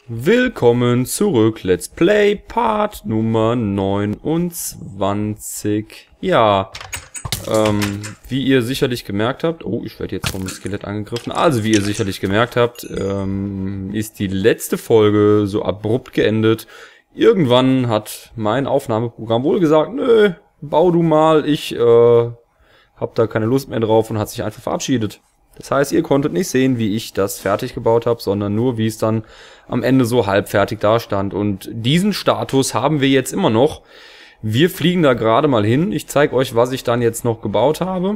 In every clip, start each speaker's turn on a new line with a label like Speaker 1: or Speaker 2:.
Speaker 1: Willkommen zurück, Let's Play Part Nummer 29. Ja, wie ihr sicherlich gemerkt habt, oh, ich werde jetzt vom Skelett angegriffen. Also, wie ihr sicherlich gemerkt habt, ist die letzte Folge so abrupt geendet. Irgendwann hat mein Aufnahmeprogramm wohl gesagt, nö, bau du mal, ich hab da keine Lust mehr drauf und hat sich einfach verabschiedet. Das heißt, ihr konntet nicht sehen, wie ich das fertig gebaut habe, sondern nur, wie es dann am Ende so halbfertig dastand. Und diesen Status haben wir jetzt immer noch. Wir fliegen da gerade mal hin. Ich zeige euch, was ich dann jetzt noch gebaut habe.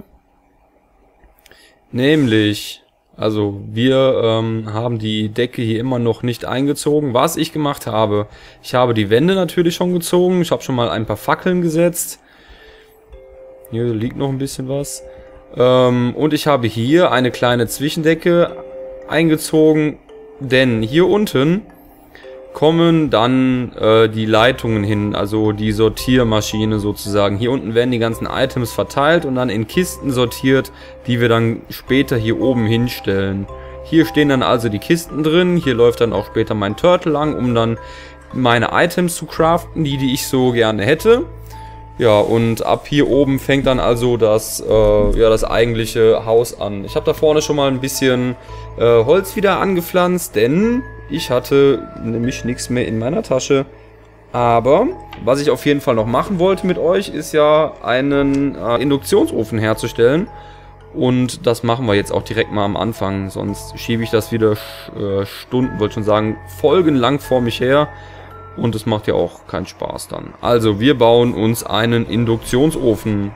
Speaker 1: Nämlich, also wir haben die Decke hier immer noch nicht eingezogen. Was ich gemacht habe, ich habe die Wände natürlich schon gezogen. Ich habe schon mal ein paar Fackeln gesetzt. Hier liegt noch ein bisschen was. Und ich habe hier eine kleine Zwischendecke eingezogen, denn hier unten kommen dann die Leitungen hin, also die Sortiermaschine sozusagen. Hier unten werden die ganzen Items verteilt und dann in Kisten sortiert, die wir dann später hier oben hinstellen. Hier stehen dann also die Kisten drin, hier läuft dann auch später mein Turtle lang, um dann meine Items zu craften, die ich so gerne hätte. Ja, und ab hier oben fängt dann also das eigentliche Haus an. Ich habe da vorne schon mal ein bisschen Holz wieder angepflanzt, denn ich hatte nämlich nichts mehr in meiner Tasche. Aber was ich auf jeden Fall noch machen wollte mit euch, ist ja einen Induktionsofen herzustellen. Und das machen wir jetzt auch direkt mal am Anfang, sonst schiebe ich das wieder Stunden, wollte schon sagen, folgenlang vor mich her. Und es macht ja auch keinen Spaß dann. Also, wir bauen uns einen Induktionsofen.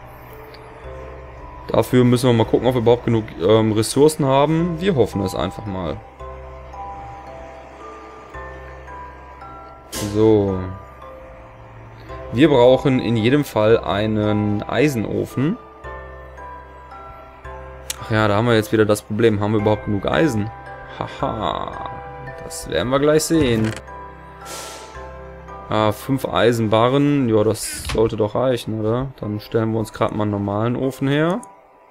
Speaker 1: Dafür müssen wir mal gucken, ob wir überhaupt genug Ressourcen haben. Wir hoffen es einfach mal. So. Wir brauchen in jedem Fall einen Eisenofen. Ach ja, da haben wir jetzt wieder das Problem. Haben wir überhaupt genug Eisen? Haha. Das werden wir gleich sehen. 5 Eisenbarren, ja, das sollte doch reichen, oder? Dann stellen wir uns gerade mal einen normalen Ofen her.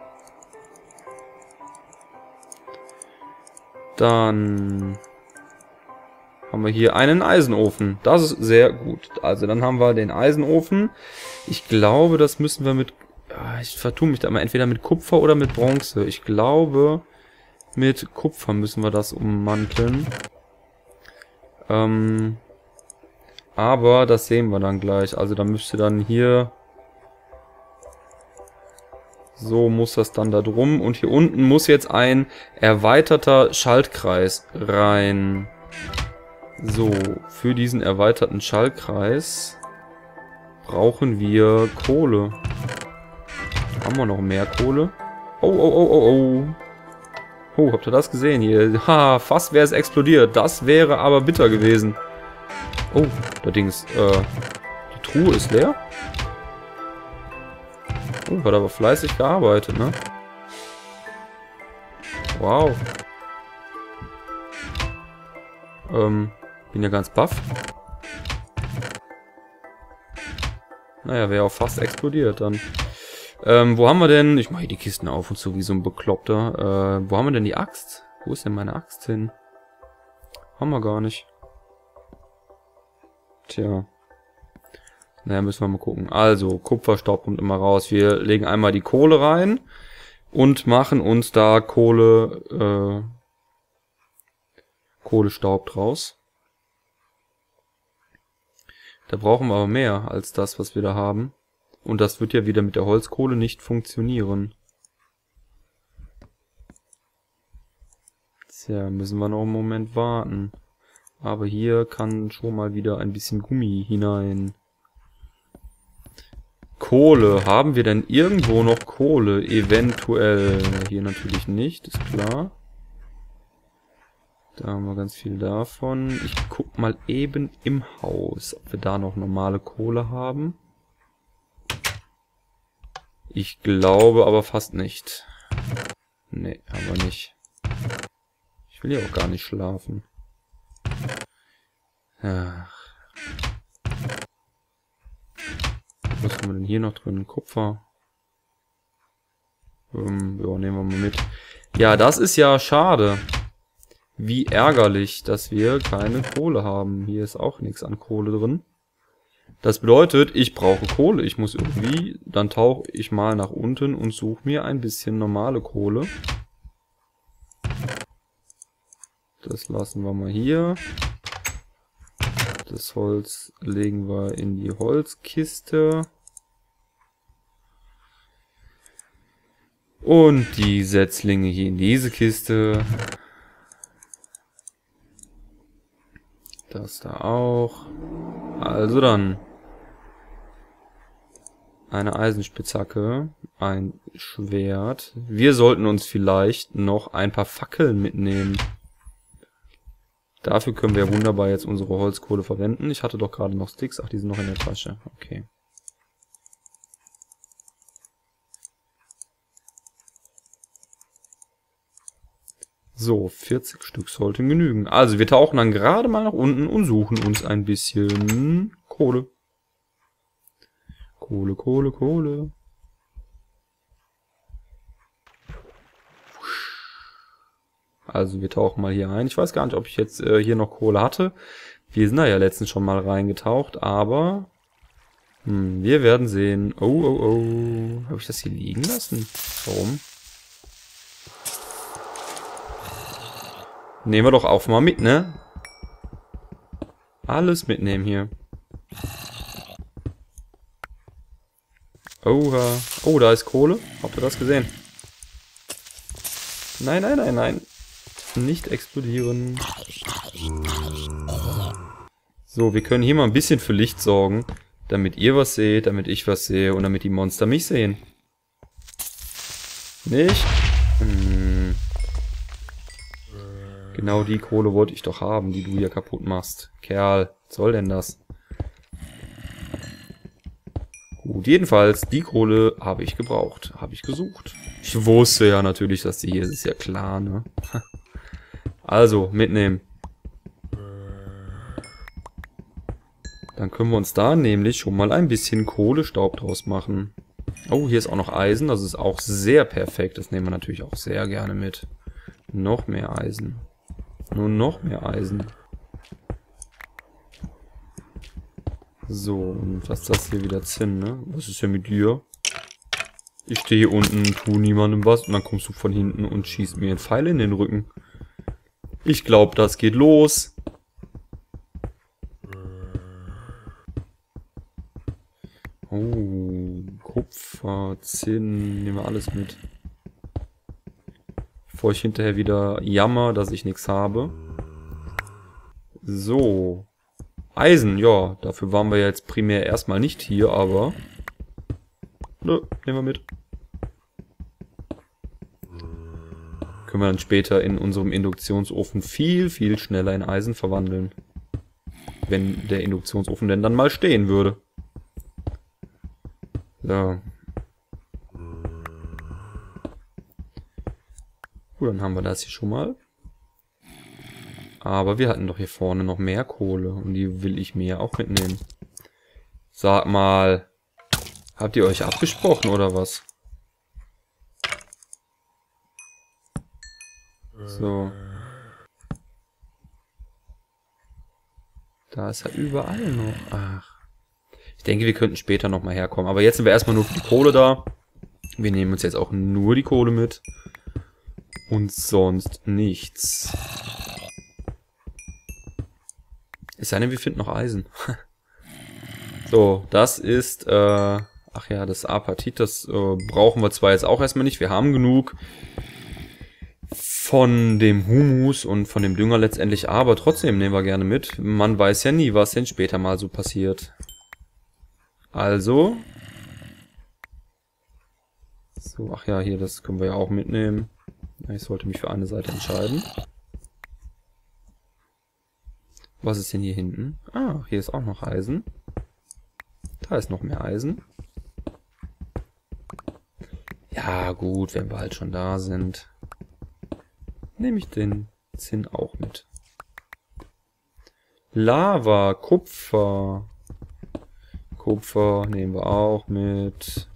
Speaker 1: Dann haben wir hier einen Eisenofen. Das ist sehr gut. Also dann haben wir den Eisenofen. Ich glaube, das müssen wir mit... ich vertue mich da mal entweder mit Kupfer oder mit Bronze. Ich glaube, mit Kupfer müssen wir das ummanteln. Aber das sehen wir dann gleich. Also da müsste dann hier... So muss das dann da drum. Und hier unten muss jetzt ein erweiterter Schaltkreis rein. So, für diesen erweiterten Schaltkreis brauchen wir Kohle. Haben wir noch mehr Kohle? Oh, oh, oh, oh, oh. Oh, habt ihr das gesehen hier? Ha, fast wäre es explodiert. Das wäre aber bitter gewesen. Oh, das Ding ist, die Truhe ist leer. Oh, hat aber fleißig gearbeitet, ne? Wow. Bin ja ganz baff. Naja, wäre auch fast explodiert dann. Wo haben wir denn? Ich mache hier die Kisten auf und zu wie so ein Bekloppter. Wo haben wir denn die Axt? Wo ist denn meine Axt hin? Haben wir gar nicht. Tja. Naja, müssen wir mal gucken. Also, Kupferstaub kommt immer raus. Wir legen einmal die Kohle rein und machen uns da Kohlestaub draus. Da brauchen wir aber mehr als das, was wir da haben. Und das wird ja wieder mit der Holzkohle nicht funktionieren. Tja, müssen wir noch einen Moment warten. Aber hier kann schon mal wieder ein bisschen Gummi hinein. Kohle. Haben wir denn irgendwo noch Kohle? Eventuell. Hier natürlich nicht, ist klar. Da haben wir ganz viel davon. Ich guck mal eben im Haus, ob wir da noch normale Kohle haben. Ich glaube aber fast nicht. Nee, aber nicht. Ich will ja auch gar nicht schlafen. Ach. Was haben wir denn hier noch drin? Kupfer. Ja, nehmen wir mal mit. Ja, das ist ja schade. Wie ärgerlich, dass wir keine Kohle haben. Hier ist auch nichts an Kohle drin. Das bedeutet, ich brauche Kohle. Ich muss irgendwie, dann tauche ich mal nach unten und suche mir ein bisschen normale Kohle. Das lassen wir mal hier. Das Holz legen wir in die Holzkiste. Und die Setzlinge hier in diese Kiste. Das da auch. Also dann. Eine Eisenspitzhacke. Ein Schwert. Wir sollten uns vielleicht noch ein paar Fackeln mitnehmen. Dafür können wir wunderbar jetzt unsere Holzkohle verwenden. Ich hatte doch gerade noch Sticks. Ach, die sind noch in der Tasche. Okay. So, 40 Stück sollten genügen. Also wir tauchen dann gerade mal nach unten und suchen uns ein bisschen Kohle. Kohle, Kohle, Kohle. Also wir tauchen mal hier ein. Ich weiß gar nicht, ob ich jetzt hier noch Kohle hatte. Wir sind da ja letztens schon mal reingetaucht, aber wir werden sehen. Oh, oh, oh. Habe ich das hier liegen lassen? Warum? Nehmen wir doch auch mal mit, ne? Alles mitnehmen hier. Oha. Oh, da ist Kohle. Habt ihr das gesehen? Nein, nein, nein, nein. Nicht explodieren. So, wir können hier mal ein bisschen für Licht sorgen, damit ihr was seht, damit ich was sehe und damit die Monster mich sehen. Nicht? Genau die Kohle wollte ich doch haben, die du hier kaputt machst. Kerl, was soll denn das? Gut, jedenfalls, die Kohle habe ich gebraucht, habe ich gesucht. Ich wusste ja natürlich, dass die hier ist, ist ja klar, ne? Also, mitnehmen. Dann können wir uns da nämlich schon mal ein bisschen Kohlestaub draus machen. Oh, hier ist auch noch Eisen, das ist auch sehr perfekt. Das nehmen wir natürlich auch sehr gerne mit. Noch mehr Eisen. Nur noch mehr Eisen. So, und was ist das hier wieder Zinn, ne? Was ist denn mit dir? Ich stehe hier unten, tu niemandem was und dann kommst du von hinten und schießt mir einen Pfeil in den Rücken. Ich glaube, das geht los. Oh, Kupfer, Zinn, nehmen wir alles mit. Bevor ich hinterher wieder jammer, dass ich nichts habe. So. Eisen, ja, dafür waren wir jetzt primär erstmal nicht hier, aber... Nö, nehmen wir mit. Können wir dann später in unserem Induktionsofen viel, viel schneller in Eisen verwandeln. Wenn der Induktionsofen denn dann mal stehen würde. So. Gut, dann haben wir das hier schon mal. Aber wir hatten doch hier vorne noch mehr Kohle und die will ich mir auch mitnehmen. Sag mal, habt ihr euch abgesprochen oder was? So. Da ist ja überall noch. Ach. Ich denke, wir könnten später nochmal herkommen. Aber jetzt sind wir erstmal nur für die Kohle da. Wir nehmen uns jetzt auch nur die Kohle mit. Und sonst nichts. Es sei denn, wir finden noch Eisen. So, das ist, ach ja, das Apatit, das brauchen wir zwar jetzt auch erstmal nicht. Wir haben genug von dem Humus und von dem Dünger letztendlich, aber trotzdem nehmen wir gerne mit. Man weiß ja nie, was denn später mal so passiert. Also. So, ach ja, hier, das können wir ja auch mitnehmen. Ich sollte mich für eine Seite entscheiden. Was ist denn hier hinten? Ah, hier ist auch noch Eisen. Da ist noch mehr Eisen. Ja, gut, wenn wir halt schon da sind. Nehme ich den Zinn auch mit. Lava, Kupfer. Kupfer nehmen wir auch mit.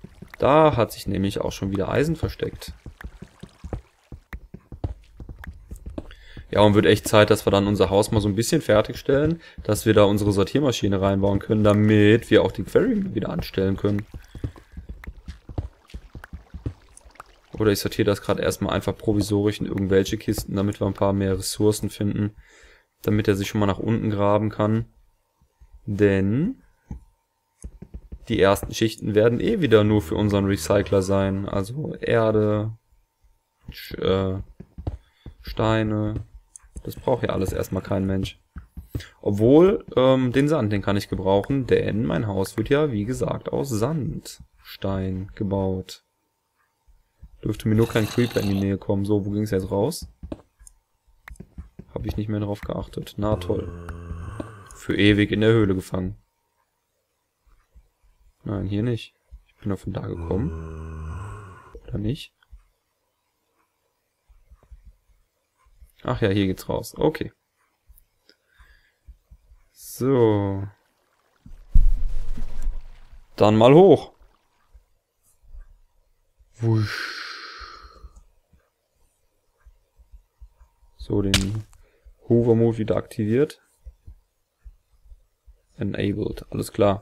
Speaker 1: Da hat sich nämlich auch schon wieder Eisen versteckt. Ja, und wird echt Zeit, dass wir dann unser Haus mal so ein bisschen fertigstellen, dass wir da unsere Sortiermaschine reinbauen können, damit wir auch die Quarry wieder anstellen können. Oder ich sortiere das gerade erstmal einfach provisorisch in irgendwelche Kisten, damit wir ein paar mehr Ressourcen finden, damit er sich schon mal nach unten graben kann. Denn die ersten Schichten werden eh wieder nur für unseren Recycler sein. Also Erde, Steine. Das braucht ja alles erstmal kein Mensch. Obwohl, den Sand, den kann ich gebrauchen, denn mein Haus wird ja, wie gesagt, aus Sandstein gebaut. Dürfte mir nur kein Creeper in die Nähe kommen. So, wo ging es jetzt raus? Habe ich nicht mehr drauf geachtet. Na toll. Für ewig in der Höhle gefangen. Nein, hier nicht. Ich bin doch von da gekommen. Oder nicht? Ach ja, hier geht's raus. Okay. So. Dann mal hoch. Wusch. So, den Hover Mode wieder aktiviert. Enabled. Alles klar.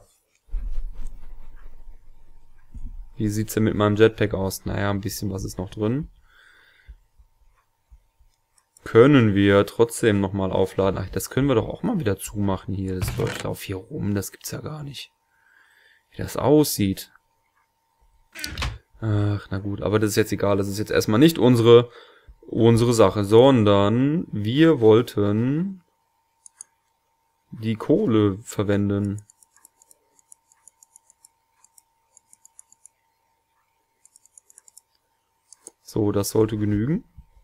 Speaker 1: Wie sieht's denn mit meinem Jetpack aus? Naja, ein bisschen was ist noch drin. Können wir trotzdem nochmal aufladen. Ach, das können wir doch auch mal wieder zumachen hier. Das läuft auf hier rum. Das gibt's ja gar nicht. Wie das aussieht. Ach, na gut. Aber das ist jetzt egal. Das ist jetzt erstmal nicht unsere Sache, sondern wir wollten die Kohle verwenden. So, das sollte genügen.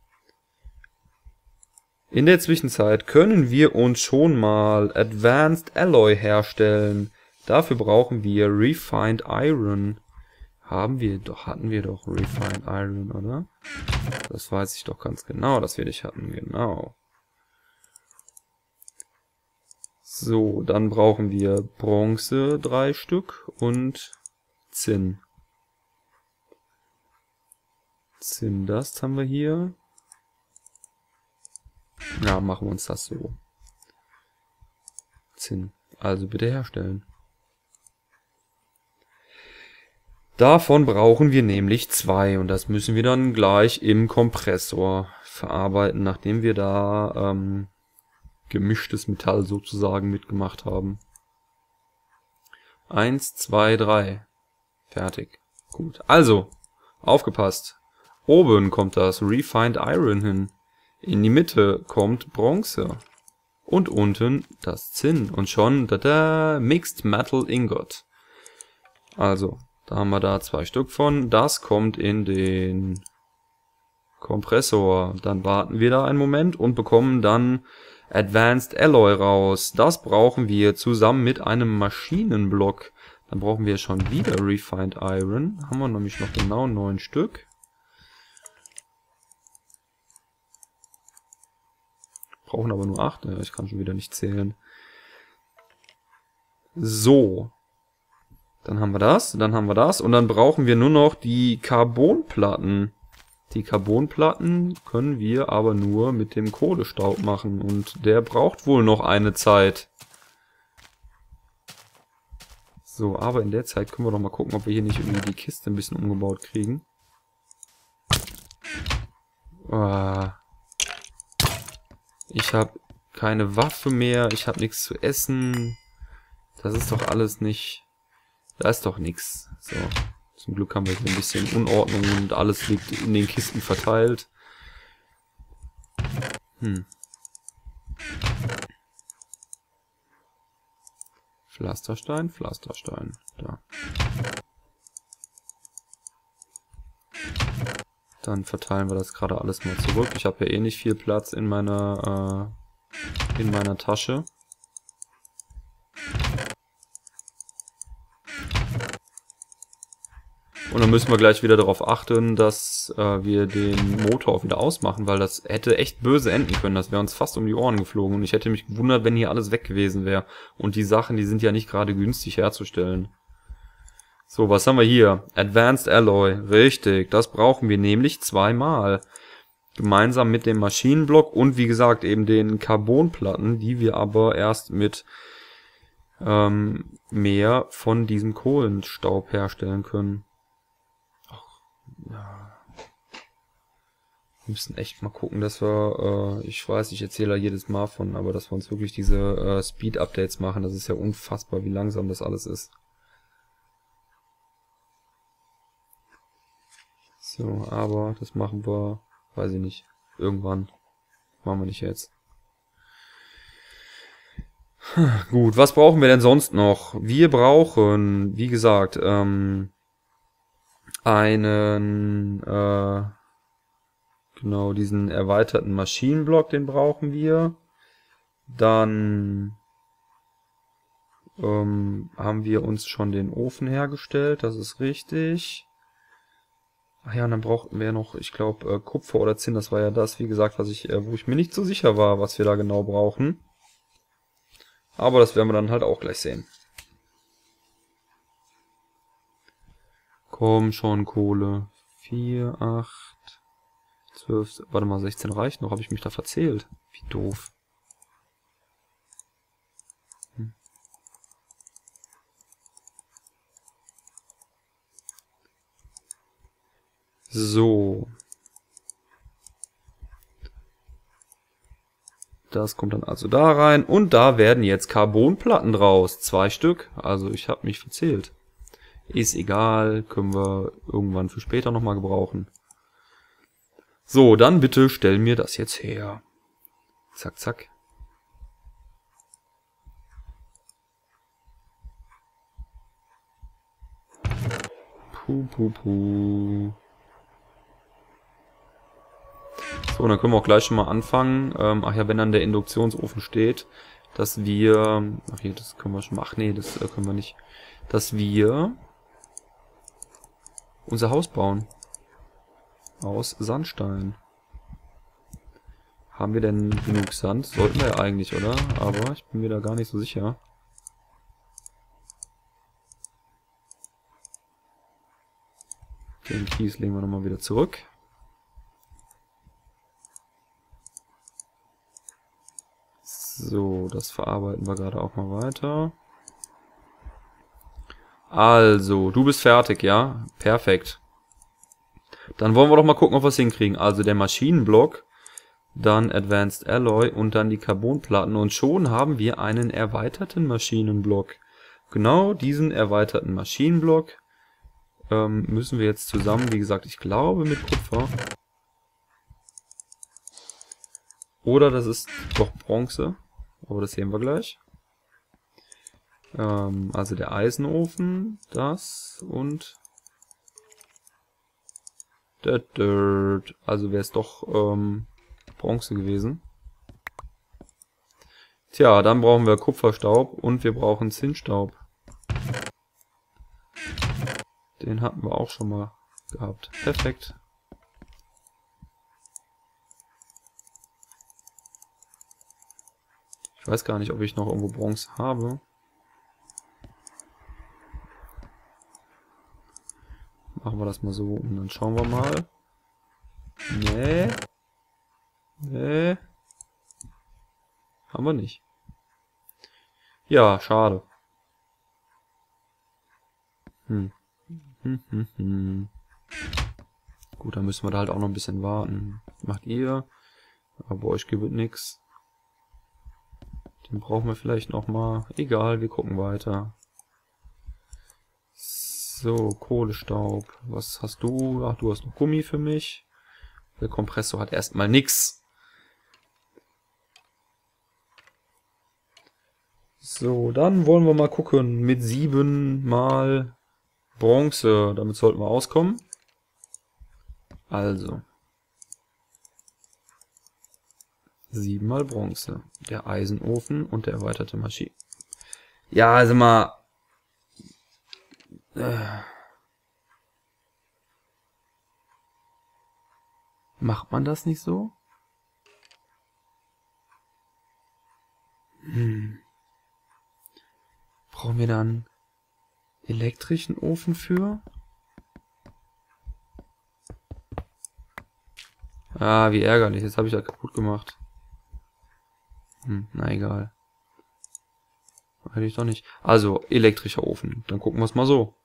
Speaker 1: In der Zwischenzeit können wir uns schon mal Advanced Alloy herstellen. Dafür brauchen wir Refined Iron. Hatten wir doch Refined Iron, oder? Das weiß ich doch ganz genau, dass wir dich hatten, genau. So, dann brauchen wir Bronze 3 Stück und Zinn. Zinndust haben wir hier. Ja, machen wir uns das so. Zinn. Also bitte herstellen. Davon brauchen wir nämlich 2 und das müssen wir dann gleich im Kompressor verarbeiten, nachdem wir da gemischtes Metall sozusagen mitgemacht haben. 1, 2, 3. Fertig. Gut. Also, aufgepasst. Oben kommt das Refined Iron hin. In die Mitte kommt Bronze. Und unten das Zinn. Und schon, tada, Mixed Metal Ingot. Also, da haben wir da 2 Stück von. Das kommt in den Kompressor. Dann warten wir da einen Moment und bekommen dann Advanced Alloy raus. Das brauchen wir zusammen mit einem Maschinenblock. Dann brauchen wir schon wieder Refined Iron. Haben wir nämlich noch genau 9 Stück. Brauchen aber nur 8. Ja, ich kann schon wieder nicht zählen. So. Dann haben wir das, und dann brauchen wir nur noch die Carbonplatten. Die Carbonplatten können wir aber nur mit dem Kohlestaub machen und der braucht wohl noch eine Zeit. So, aber in der Zeit können wir doch mal gucken, ob wir hier nicht irgendwie die Kiste ein bisschen umgebaut kriegen. Ich habe keine Waffe mehr, ich habe nichts zu essen. Das ist doch alles nicht... Da ist doch nichts. So. Zum Glück haben wir hier ein bisschen Unordnung und alles liegt in den Kisten verteilt. Pflasterstein, Pflasterstein. Da. Dann verteilen wir das gerade alles mal zurück. Ich habe ja eh nicht viel Platz in meiner Tasche. Und dann müssen wir gleich wieder darauf achten, dass wir den Motor wieder ausmachen, weil das hätte echt böse enden können. Das wäre uns fast um die Ohren geflogen. Und ich hätte mich gewundert, wenn hier alles weg gewesen wäre. Und die Sachen, die sind ja nicht gerade günstig herzustellen. So, was haben wir hier? Advanced Alloy. Richtig, das brauchen wir nämlich 2-mal. Gemeinsam mit dem Maschinenblock und wie gesagt eben den Carbonplatten, die wir aber erst mit mehr von diesem Kohlenstaub herstellen können. Ach, ja. Wir müssen echt mal gucken, dass wir, ich weiß, ich erzähle da jedes Mal von, aber dass wir uns wirklich diese Speed-Updates machen. Das ist ja unfassbar, wie langsam das alles ist. So, aber das machen wir, weiß ich nicht, irgendwann. Machen wir nicht jetzt. Gut, was brauchen wir denn sonst noch? Wir brauchen, wie gesagt, genau, diesen erweiterten Maschinenblock, den brauchen wir. Dann haben wir uns schon den Ofen hergestellt, das ist richtig. Ach ja, und dann brauchten wir noch, ich glaube, Kupfer oder Zinn, das war ja das, wie gesagt, wo ich mir nicht so sicher war, was wir da genau brauchen. Aber das werden wir dann halt auch gleich sehen. Komm schon, Kohle. 4, 8, 12, warte mal, 16 reicht noch. Habe ich mich da verzählt? Wie doof. So. Das kommt dann also da rein. Und da werden jetzt Carbonplatten draus. 2 Stück. Also ich habe mich verzählt. Ist egal. Können wir irgendwann für später nochmal gebrauchen. So, dann bitte stell mir das jetzt her. Zack, zack. Puh, puh, puh. So, dann können wir auch gleich schon mal anfangen. Ach ja, wenn dann der Induktionsofen steht, dass wir... Ach hier, das können wir schon mal... Ach nee, das können wir nicht. Dass wir unser Haus bauen. Aus Sandstein. Haben wir denn genug Sand? Sollten wir ja eigentlich, oder? Aber ich bin mir da gar nicht so sicher. Den Kies legen wir nochmal wieder zurück. So, das verarbeiten wir gerade auch mal weiter. Also, du bist fertig, ja? Perfekt. Dann wollen wir doch mal gucken, ob wir es hinkriegen. Also der Maschinenblock, dann Advanced Alloy und dann die Carbonplatten. Und schon haben wir einen erweiterten Maschinenblock. Genau diesen erweiterten Maschinenblock müssen wir jetzt zusammen, wie gesagt, ich glaube mit Kupfer. Oder das ist doch Bronze. Aber das sehen wir gleich. Also der Eisenofen, das und der Dirt. Also wäre es doch Bronze gewesen. Tja, dann brauchen wir Kupferstaub und wir brauchen Zinnstaub. Den hatten wir auch schon mal gehabt. Perfekt. Ich weiß gar nicht, ob ich noch irgendwo Bronze habe. Machen wir das mal so und dann schauen wir mal. Nee. Nee. Haben wir nicht. Ja, schade. Gut, dann müssen wir da halt auch noch ein bisschen warten. Macht ihr. Aber bei euch gibt es nichts. Den brauchen wir vielleicht noch mal. Egal, wir gucken weiter. So, Kohlestaub. Was hast du? Ach, du hast noch Gummi für mich. Der Kompressor hat erstmal nichts. So, dann wollen wir mal gucken. Mit 7 mal Bronze. Damit sollten wir auskommen. Also. 7 mal Bronze. Der Eisenofen und der erweiterte Maschine. Ja, also mal... Macht man das nicht so? Brauchen wir dann elektrischen Ofen für? Ah, wie ärgerlich. Jetzt habe ich das kaputt gemacht. Na egal. Hätte ich doch nicht. Also, elektrischer Ofen. Dann gucken wir es mal so.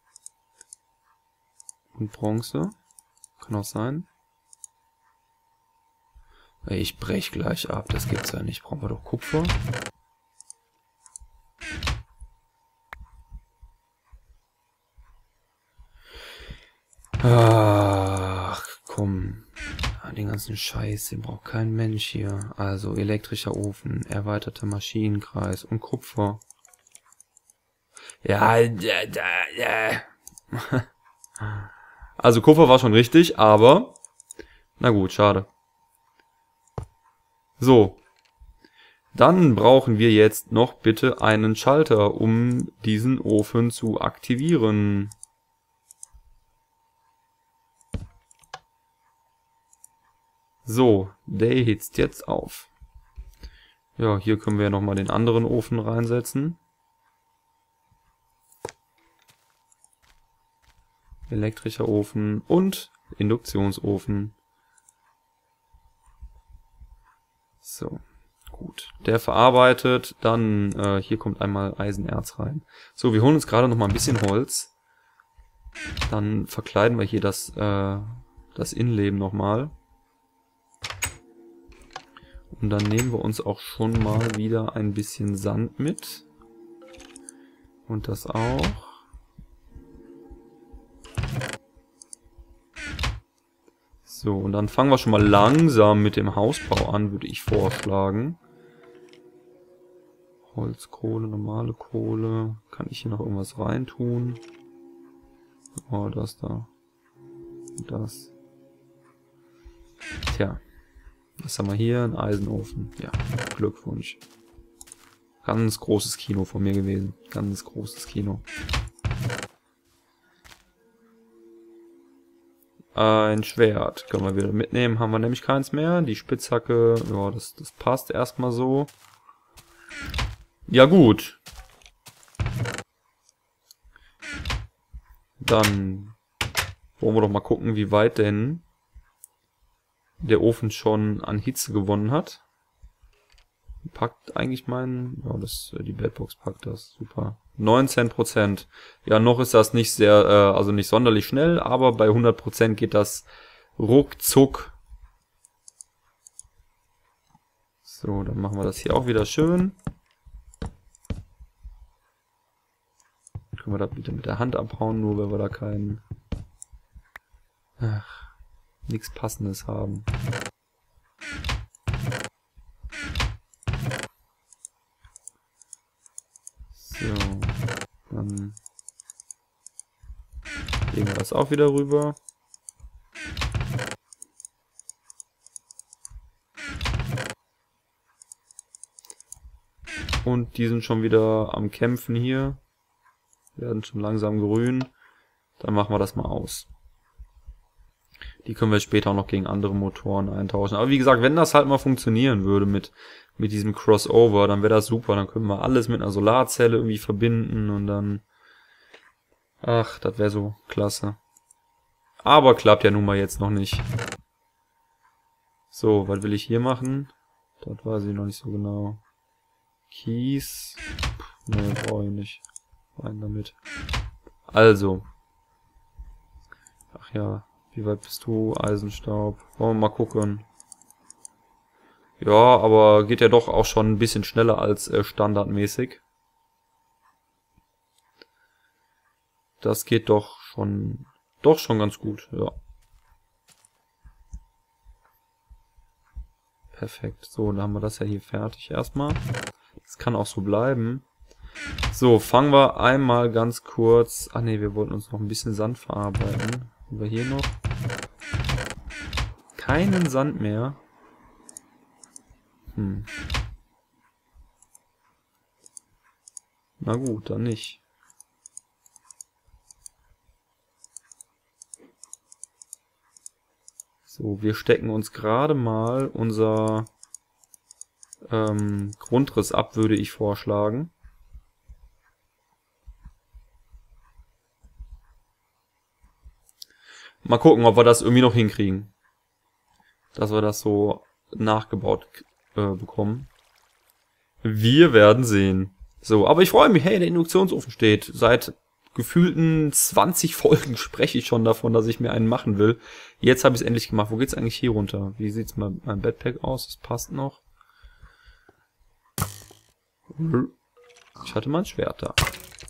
Speaker 1: Und Bronze. Kann auch sein. Ich brech gleich ab. Das gibt's ja nicht. Brauchen wir doch Kupfer. Ach, komm. Den ganzen Scheiß, den braucht kein Mensch hier. Also elektrischer Ofen, erweiterter Maschinenkreis und Kupfer. Ja, also Kupfer war schon richtig, aber na gut, schade. So. Dann brauchen wir jetzt noch bitte einen Schalter, um diesen Ofen zu aktivieren. So, der hitzt jetzt auf. Ja, hier können wir ja nochmal den anderen Ofen reinsetzen. Elektrischer Ofen und Induktionsofen. So, gut. Der verarbeitet, dann hier kommt einmal Eisenerz rein. So, wir holen uns gerade nochmal ein bisschen Holz. Dann verkleiden wir hier das Innenleben nochmal. Und dann nehmen wir uns auch schon mal wieder ein bisschen Sand mit. Und das auch. So, und dann fangen wir schon mal langsam mit dem Hausbau an, würde ich vorschlagen. Holzkohle, normale Kohle. Kann ich hier noch irgendwas reintun? Oh, das da. Und das. Tja. Was haben wir hier? Ein Eisenofen. Ja, Glückwunsch. Ganz großes Kino von mir gewesen. Ganz großes Kino. Ein Schwert können wir wieder mitnehmen. Haben wir nämlich keins mehr. Die Spitzhacke, ja, das passt erstmal so. Ja gut. Dann wollen wir doch mal gucken, wie weit denn der Ofen schon an Hitze gewonnen hat. Packt eigentlich meinen... Ja, die Bedbox packt das. Super. 19%. Ja, noch ist das nicht sehr... also nicht sonderlich schnell, aber bei 100% geht das ruckzuck. So, dann machen wir das hier auch wieder schön. Können wir das bitte mit der Hand abhauen, nur weil wir da keinen... Ach, nichts Passendes haben. So, dann legen wir das auch wieder rüber. Und die sind schon wieder am Kämpfen hier. Werden schon langsam grün. Dann machen wir das mal aus. Die können wir später auch noch gegen andere Motoren eintauschen. Aber wie gesagt, wenn das halt mal funktionieren würde mit diesem Crossover, dann wäre das super. Dann können wir alles mit einer Solarzelle irgendwie verbinden und dann... Ach, das wäre so klasse. Aber klappt ja nun mal jetzt noch nicht. So, was will ich hier machen? Das weiß ich noch nicht so genau. Kies. Ne, brauche ich nicht. Rein damit. Also. Ach ja, wie weit bist du? Eisenstaub. Wollen wir mal gucken. Ja, aber geht ja doch auch schon ein bisschen schneller als standardmäßig. Das geht doch schon ganz gut, ja. Perfekt. So, dann haben wir das ja hier fertig erstmal. Das kann auch so bleiben. So, fangen wir einmal ganz kurz... Ach ne, wir wollten uns noch ein bisschen Sand verarbeiten. Haben wir hier noch? Keinen Sand mehr. Na gut, dann nicht. So, wir stecken uns gerade mal unser Grundriss ab, würde ich vorschlagen. Mal gucken, ob wir das irgendwie noch hinkriegen. dass wir das so nachgebaut bekommen. Wir werden sehen. So, aber ich freue mich, hey, der Induktionsofen steht. Seit gefühlten 20 Folgen spreche ich schon davon, dass ich mir einen machen will. Jetzt habe ich es endlich gemacht. Wo geht's eigentlich hier runter? Wie sieht's mit meinem Backpack aus? Das passt noch. Ich hatte mein Schwert da.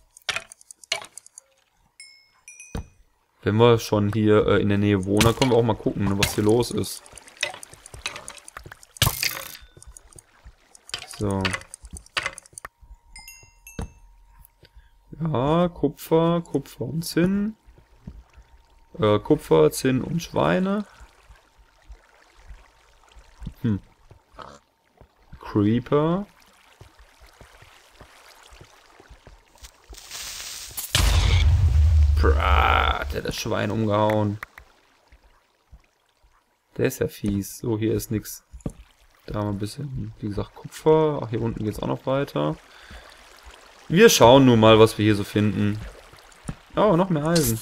Speaker 1: Wenn wir schon hier in der Nähe wohnen, dann können wir auch mal gucken, was hier los ist. So. Ja, Kupfer, Kupfer und Zinn. Kupfer, Zinn und Schweine. Creeper. Bra, der hat das Schwein umgehauen. Der ist ja fies. So, hier ist nix. Da haben wir ein bisschen, wie gesagt, Kupfer. Ach, hier unten geht's auch noch weiter. Wir schauen nur mal, was wir hier so finden. Oh, noch mehr Eisen.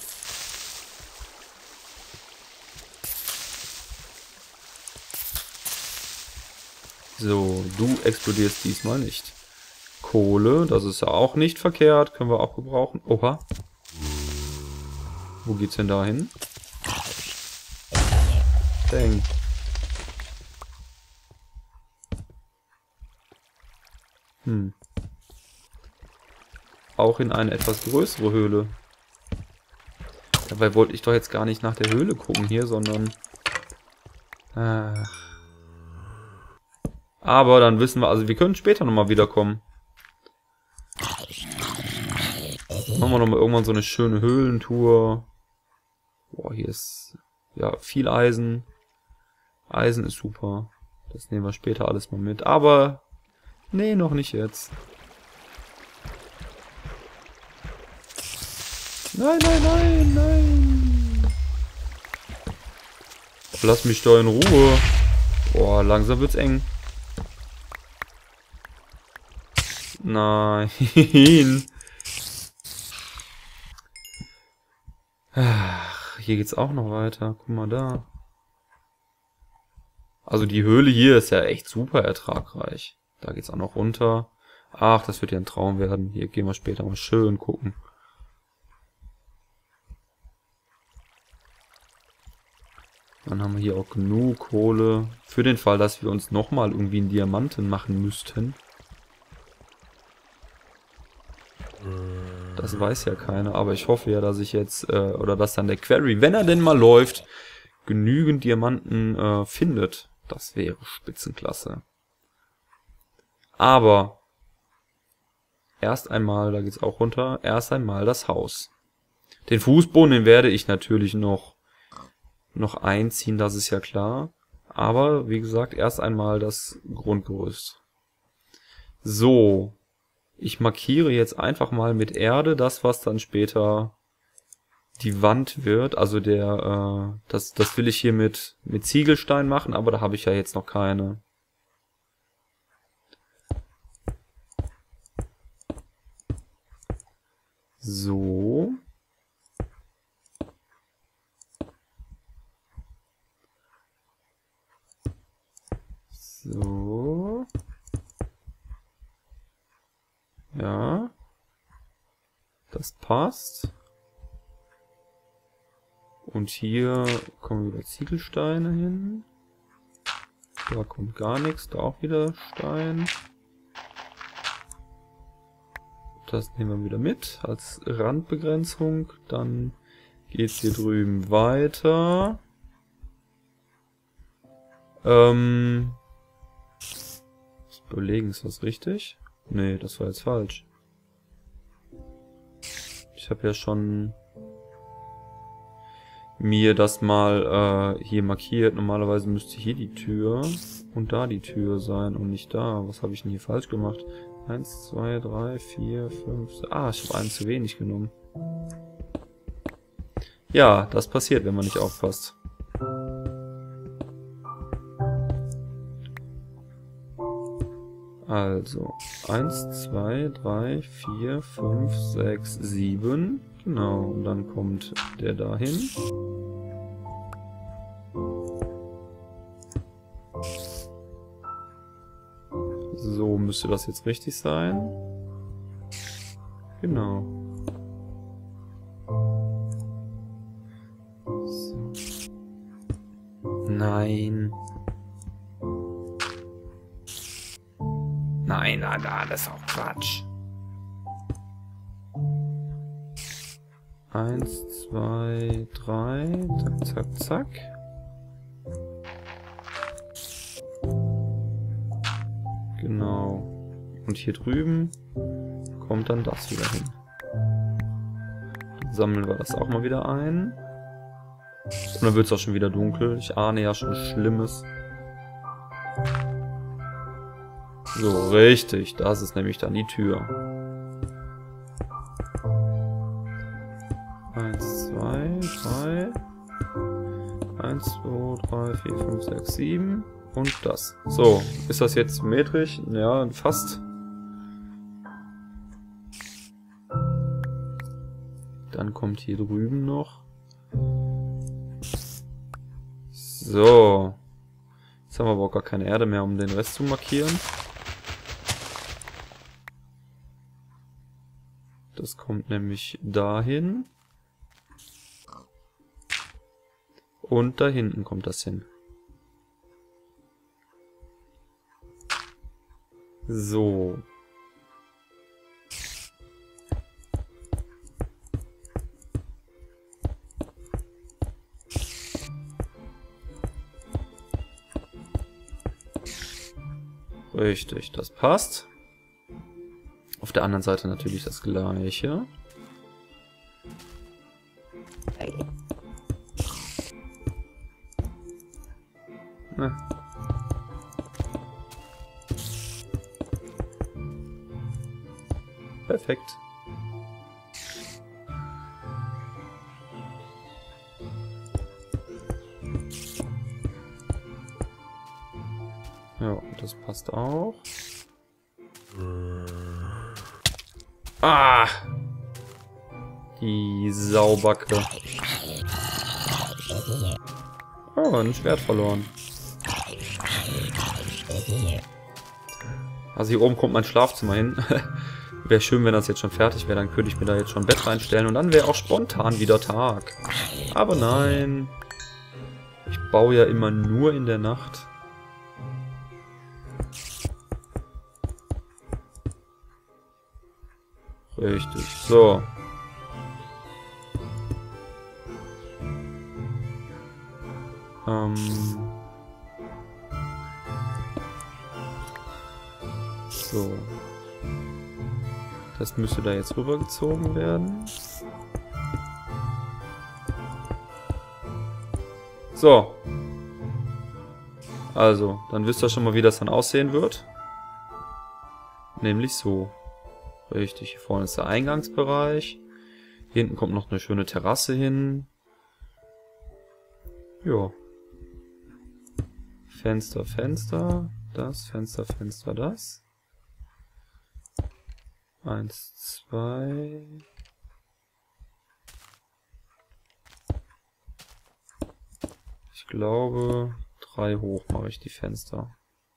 Speaker 1: So, du explodierst diesmal nicht. Kohle, das ist ja auch nicht verkehrt. Können wir auch gebrauchen. Oha. Wo geht's denn da hin? Dang. Auch in eine etwas größere Höhle. Dabei wollte ich doch jetzt gar nicht nach der Höhle gucken hier, sondern... Ach. Aber dann wissen wir, also wir können später nochmal wiederkommen. Machen wir nochmal irgendwann so eine schöne Höhlentour. Boah, hier ist ja viel Eisen. Eisen ist super. Das nehmen wir später alles mal mit. Aber, nee, noch nicht jetzt. Nein, nein, nein, nein. Lass mich da in Ruhe. Boah, langsam wird's eng. Nein. Ach, hier geht's auch noch weiter. Guck mal da. Also die Höhle hier ist ja echt super ertragreich. Da geht's auch noch runter. Ach, das wird ja ein Traum werden. Hier gehen wir später mal schön gucken. Dann haben wir hier auch genug Kohle. Für den Fall, dass wir uns nochmal irgendwie einen Diamanten machen müssten. Das weiß ja keiner, aber ich hoffe ja, dass ich jetzt, oder dass dann der Quarry, wenn er denn mal läuft, genügend Diamanten findet. Das wäre Spitzenklasse. Aber erst einmal, da geht's auch runter, erst einmal das Haus. Den Fußboden, den werde ich natürlich noch einziehen, das ist ja klar. Aber, wie gesagt, erst einmal das Grundgerüst. So. Ich markiere jetzt einfach mal mit Erde das, was dann später die Wand wird. Also das will ich hier mit Ziegelstein machen, aber da habe ich ja jetzt noch keine. So. So. Ja. Das passt. Und hier kommen wieder Ziegelsteine hin. Da kommt gar nichts. Da auch wieder Stein. Das nehmen wir wieder mit als Randbegrenzung. Dann geht es hier drüben weiter. Überlegen, ist das richtig? Nee, das war jetzt falsch. Ich habe ja schon mir das mal hier markiert. Normalerweise müsste hier die Tür und da die Tür sein und nicht da. Was habe ich denn hier falsch gemacht? 1, 2, 3, 4, 5... Ah, ich habe einen zu wenig genommen. Ja, das passiert, wenn man nicht aufpasst. Also, 1, 2, 3, 4, 5, 6, 7. Genau, und dann kommt der dahin. So müsste das jetzt richtig sein. Genau. So. Nein. Nein, nein, nein, das ist auch Quatsch. 1, 2, 3. Zack, zack, zack. Genau. Und hier drüben kommt dann das wieder hin. Dann sammeln wir das auch mal wieder ein. Und dann wird es auch schon wieder dunkel. Ich ahne ja schon Schlimmes. So, richtig. Das ist nämlich dann die Tür. 1, 2, 3. 1, 2, 3, 4, 5, 6, 7. Und das. So, ist das jetzt symmetrisch? Ja, fast. Dann kommt hier drüben noch. So. Jetzt haben wir aber auch gar keine Erde mehr, um den Rest zu markieren. Das kommt nämlich dahin. Und da hinten kommt das hin. So. Richtig, das passt. Auf der anderen Seite natürlich das gleiche. Na. Perfekt. Ja, das passt auch. Ah! Die Saubacke. Oh, ein Schwert verloren. Also hier oben kommt mein Schlafzimmer hin. Wäre schön, wenn das jetzt schon fertig wäre. Dann könnte ich mir da jetzt schon ein Bett reinstellen. Und dann wäre auch spontan wieder Tag. Aber nein. Ich baue ja immer nur in der Nacht. Richtig. So. So. Das müsste da jetzt rübergezogen werden. So. Also, dann wisst ihr schon mal, wie das dann aussehen wird. Nämlich so. Richtig, hier vorne ist der Eingangsbereich. Hier hinten kommt noch eine schöne Terrasse hin. Ja. Fenster, Fenster. Das, Fenster, Fenster, das. 1, 2. Ich glaube, 3 hoch mache ich die Fenster.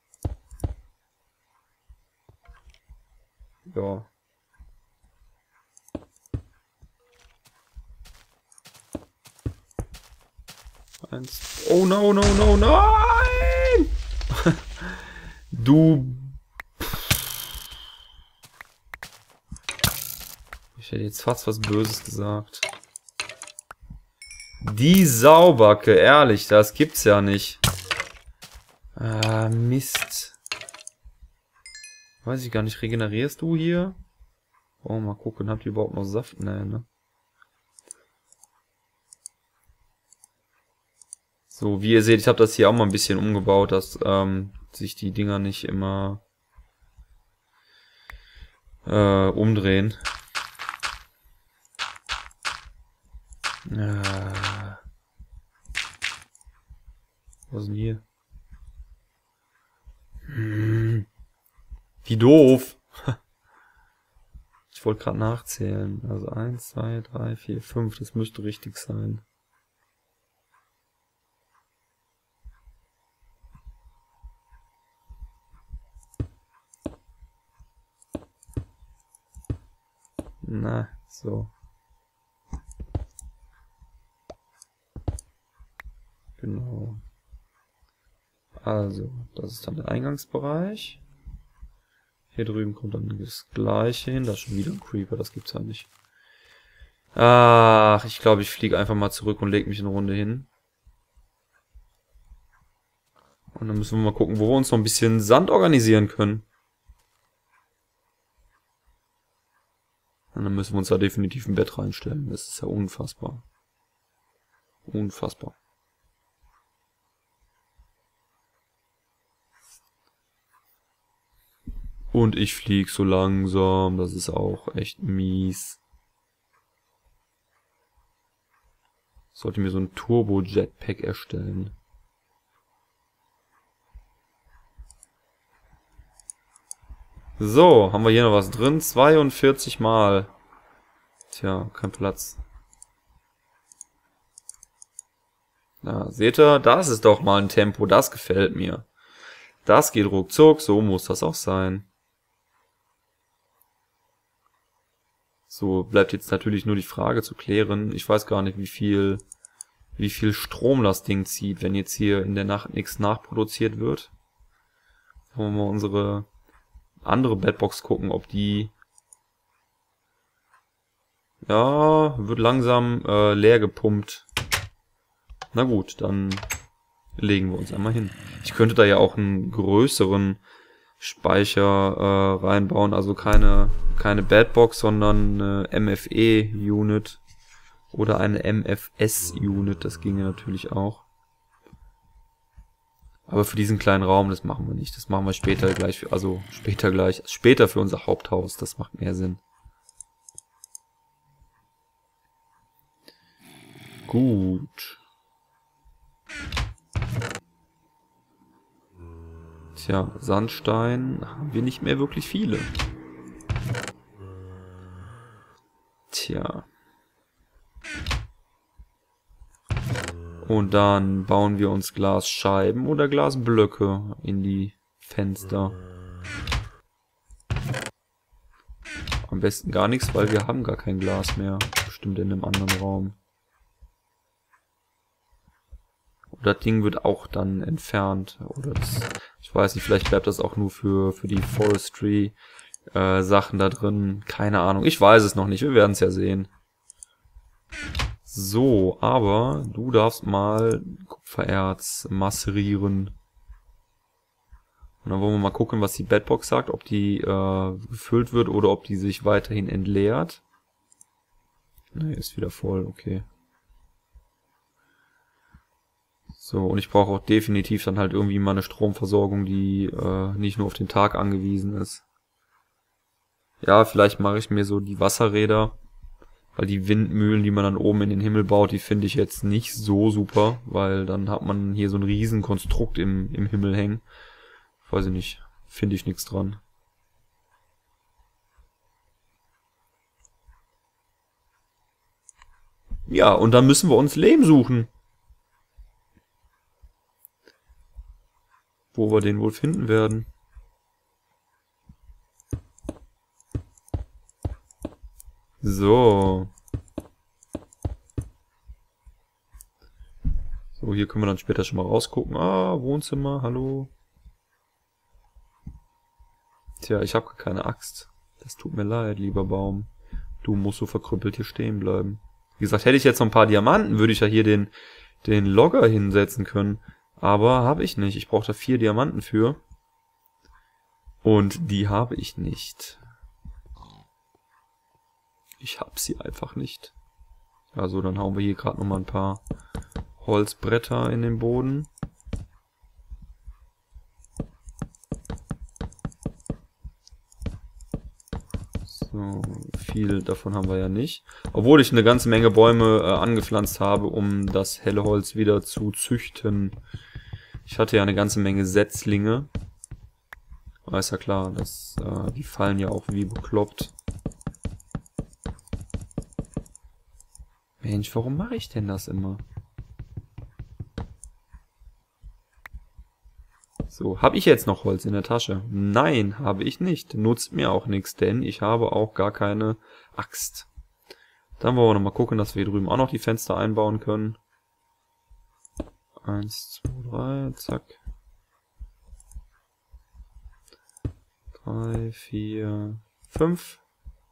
Speaker 1: Ja. Eins. Oh no, no, no, nein! Du. Ich hätte jetzt fast was Böses gesagt. Die Saubacke, ehrlich, das gibt's ja nicht. Ah, Mist. Weiß ich gar nicht, regenerierst du hier? Oh, mal gucken, habt ihr überhaupt noch Saft? Nee, ne? So, wie ihr seht, ich habe das hier auch mal ein bisschen umgebaut, dass sich die Dinger nicht immer umdrehen. Was ist denn hier? Wie doof! Ich wollte gerade nachzählen. Also 1, 2, 3, 4, 5, das müsste richtig sein. Na, so. Genau. Also, das ist dann der Eingangsbereich. Hier drüben kommt dann das gleiche hin. Da ist schon wieder ein Creeper, das gibt's ja nicht. Ach, ich glaube, ich fliege einfach mal zurück und lege mich eine Runde hin. Und dann müssen wir mal gucken, wo wir uns noch ein bisschen Sand organisieren können. Und dann müssen wir uns da definitiv ein Bett reinstellen. Das ist ja unfassbar. Unfassbar. Und ich fliege so langsam. Das ist auch echt mies. Sollte mir so ein Turbo-Jetpack erstellen. So, haben wir hier noch was drin? 42 Mal. Tja, kein Platz. Na, seht ihr? Das ist doch mal ein Tempo. Das gefällt mir. Das geht ruckzuck. So muss das auch sein. So, bleibt jetzt natürlich nur die Frage zu klären. Ich weiß gar nicht, wie viel Strom das Ding zieht, wenn jetzt hier in der Nacht nichts nachproduziert wird. Wollen wir mal unsere andere Bedbox gucken, ob die... Ja, wird langsam leer gepumpt. Na gut, dann legen wir uns einmal hin. Ich könnte da ja auch einen größeren Speicher reinbauen, also keine Bedbox, sondern eine MFE-Unit oder eine MFS-Unit, das ginge natürlich auch. Aber für diesen kleinen Raum, das machen wir nicht. Das machen wir später gleich, später für unser Haupthaus, das macht mehr Sinn. Gut. Tja, Sandstein haben wir nicht mehr wirklich viele. Tja. Und dann bauen wir uns Glasscheiben oder Glasblöcke in die Fenster. Am besten gar nichts, weil wir haben gar kein Glas mehr. Bestimmt in einem anderen Raum. Und das Ding wird auch dann entfernt. Oder das, ich weiß nicht, vielleicht bleibt das auch nur für die Forestry Sachen da drin. Keine Ahnung. Ich weiß es noch nicht. Wir werden es ja sehen. So, aber du darfst mal Kupfererz masserieren. Und dann wollen wir mal gucken, was die Bedbox sagt. Ob die gefüllt wird oder ob die sich weiterhin entleert. Ne, ist wieder voll. Okay. So, und ich brauche auch definitiv dann halt irgendwie mal eine Stromversorgung, die nicht nur auf den Tag angewiesen ist. Ja, vielleicht mache ich mir so die Wasserräder, weil die Windmühlen, die man dann oben in den Himmel baut, die finde ich jetzt nicht so super, weil dann hat man hier so ein riesen Konstrukt im Himmel hängen. Weiß ich nicht, finde ich nichts dran. Ja, und dann müssen wir uns Lehm suchen. Wo wir den wohl finden werden. So. So, hier können wir dann später schon mal rausgucken. Ah, Wohnzimmer, hallo. Tja, ich habe gar keine Axt. Das tut mir leid, lieber Baum. Du musst so verkrüppelt hier stehen bleiben. Wie gesagt, hätte ich jetzt noch ein paar Diamanten, würde ich ja hier den Logger hinsetzen können. Aber habe ich nicht. Ich brauche da 4 Diamanten für. Und die habe ich nicht. Ich habe sie einfach nicht. Also dann hauen wir hier gerade nochmal ein paar Holzbretter in den Boden. So, viel davon haben wir ja nicht. Obwohl ich eine ganze Menge Bäume angepflanzt habe, um das helle Holz wieder zu züchten. Ich hatte ja eine ganze Menge Setzlinge. Aber ist ja klar, die fallen ja auch wie bekloppt. Mensch, warum mache ich denn das immer? So, habe ich jetzt noch Holz in der Tasche? Nein, habe ich nicht. Nutzt mir auch nichts, denn ich habe auch gar keine Axt. Dann wollen wir noch mal gucken, dass wir hier drüben auch noch die Fenster einbauen können. 1, 2, 3, zack. 3, 4, 5.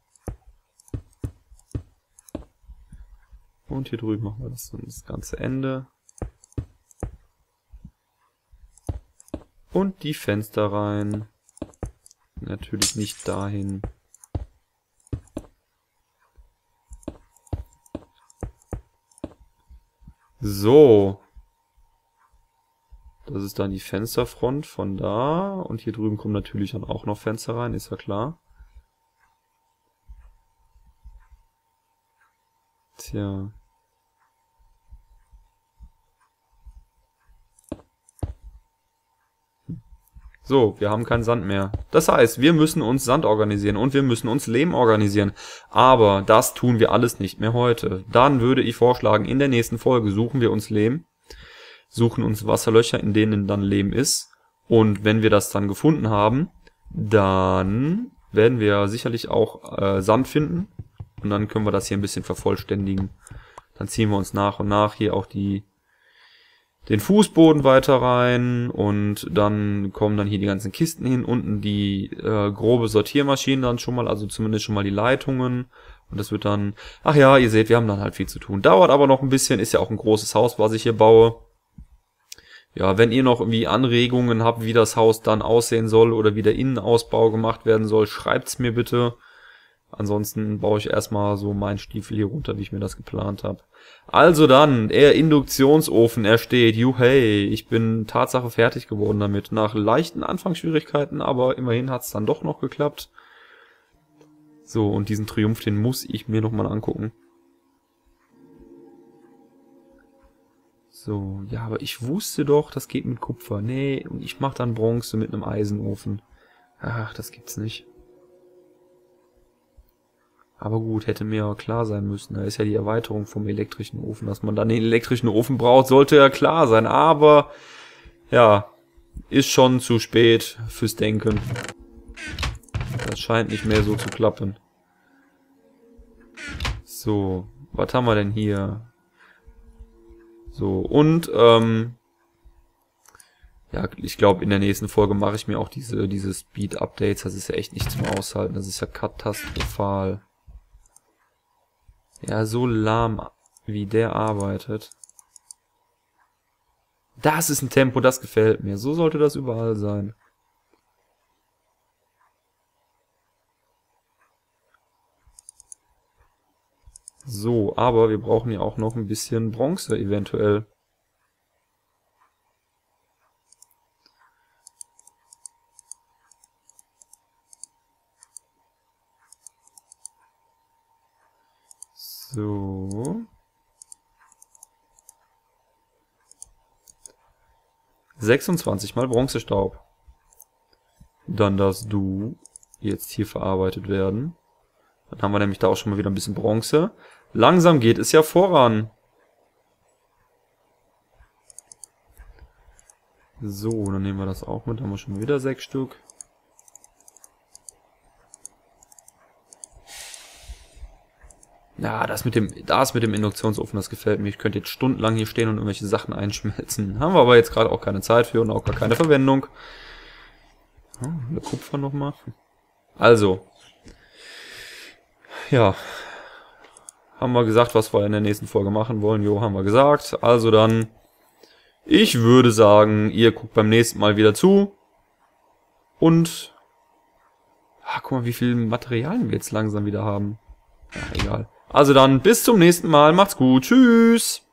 Speaker 1: Und hier drüben machen wir das ganze Ende. Und die Fenster rein. Natürlich nicht dahin. So. Das ist dann die Fensterfront von da. Und hier drüben kommen natürlich dann auch noch Fenster rein, ist ja klar. Tja. So, wir haben keinen Sand mehr. Das heißt, wir müssen uns Sand organisieren und wir müssen uns Lehm organisieren. Aber das tun wir alles nicht mehr heute. Dann würde ich vorschlagen, in der nächsten Folge suchen wir uns Lehm, suchen uns Wasserlöcher, in denen dann Lehm ist. Und wenn wir das dann gefunden haben, dann werden wir sicherlich auch Sand finden. Und dann können wir das hier ein bisschen vervollständigen. Dann ziehen wir uns nach und nach hier auch den Fußboden weiter rein und dann kommen dann hier die ganzen Kisten hin, unten die grobe Sortiermaschinen dann schon mal, also zumindest schon mal die Leitungen und das wird dann, ach ja, ihr seht, wir haben dann halt viel zu tun. Dauert aber noch ein bisschen, ist ja auch ein großes Haus, was ich hier baue. Ja, wenn ihr noch irgendwie Anregungen habt, wie das Haus dann aussehen soll oder wie der Innenausbau gemacht werden soll, schreibt's mir bitte. Ansonsten baue ich erstmal so meinen Stiefel hier runter, wie ich mir das geplant habe. Also dann, der Induktionsofen, er steht. Juhey, ich bin Tatsache fertig geworden damit. Nach leichten Anfangsschwierigkeiten, aber immerhin hat es dann doch noch geklappt. So, und diesen Triumph, den muss ich mir nochmal angucken. So, ja, aber ich wusste doch, das geht mit Kupfer. Nee, und ich mache dann Bronze mit einem Eisenofen. Ach, das gibt's nicht. Aber gut, hätte mir klar sein müssen. Da ist ja die Erweiterung vom elektrischen Ofen. Dass man dann den elektrischen Ofen braucht, sollte ja klar sein. Aber, ja, ist schon zu spät fürs Denken. Das scheint nicht mehr so zu klappen. So, was haben wir denn hier? So, und, ja, ich glaube, in der nächsten Folge mache ich mir auch diese Speed-Updates. Das ist ja echt nicht zum Aushalten. Das ist ja katastrophal. Ja, so lahm, wie der arbeitet. Das ist ein Tempo, das gefällt mir. So sollte das überall sein. So, aber wir brauchen ja auch noch ein bisschen Bronze eventuell. So. 26 mal Bronzestaub. Dann darfst du jetzt hier verarbeitet werden. Dann haben wir nämlich da auch schon mal wieder ein bisschen Bronze. Langsam geht es ja voran. So, dann nehmen wir das auch mit. Dann haben wir schon wieder 6 Stück. Ja, das mit dem Induktionsofen, das gefällt mir. Ich könnte jetzt stundenlang hier stehen und irgendwelche Sachen einschmelzen. Haben wir aber jetzt gerade auch keine Zeit für und auch gar keine Verwendung. Oh, Kupfer nochmal. Also. Ja. Haben wir gesagt, was wir in der nächsten Folge machen wollen. Jo, haben wir gesagt. Also dann, ich würde sagen, ihr guckt beim nächsten Mal wieder zu. Und, guck mal, wie viel Materialien wir jetzt langsam wieder haben. Ja, egal. Also dann, bis zum nächsten Mal. Macht's gut. Tschüss.